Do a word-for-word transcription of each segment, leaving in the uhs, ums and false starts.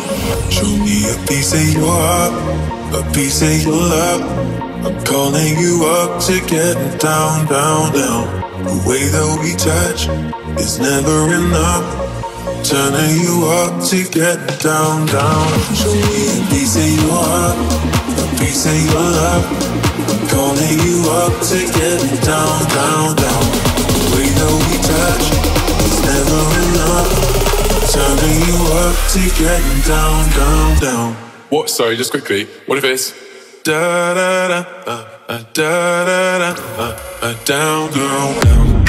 Show me a piece of your heart, a piece of your love. I'm calling you up to get down, down, down. The way that we touch is never enough. Turning you up to get down, down. Show me a piece of your heart, a piece of your love. I'm calling you up to get down, down, down. The way that we touch is never enough. Turning you up to getting down, down, down. What? Sorry, just quickly. What if it's da da da uh, uh, da da da uh, uh, down, down, down.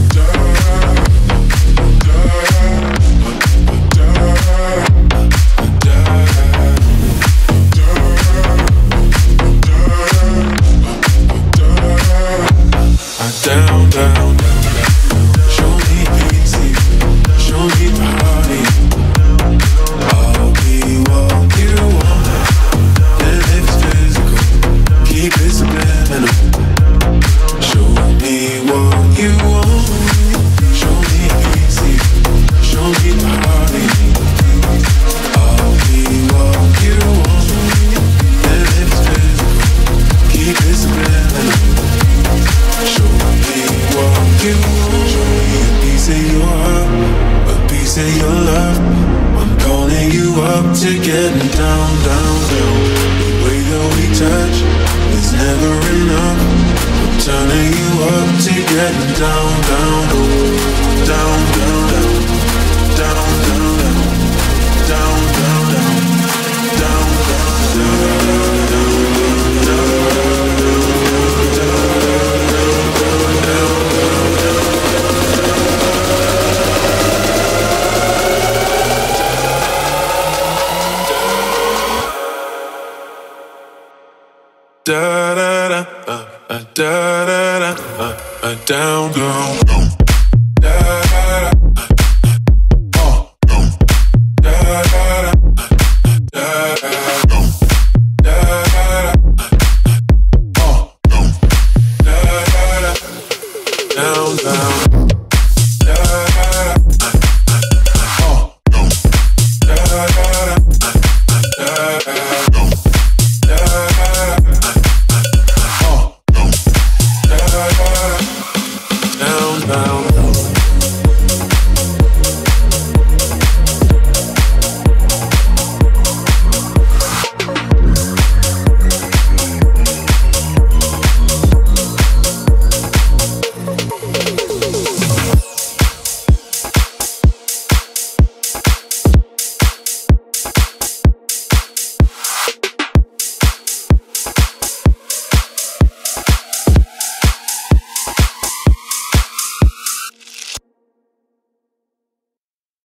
Down, down, down. Show me easy, show me party. I'll be what you want, and if it's physical, keep it subliminal. Show me what you want, show me easy, show me party. I'll be what you want, and if it's physical, keep it subliminal. Show me what you want. Show me a piece of your heart, a piece of your love. I'm calling you up to getting down, down, down. The way that we touch is never enough. I'm turning you up to getting down, down, down, down, down, down, down, down, down, down, down, down, down. Da da da, uh, uh, da da da, uh, uh, down, down, down.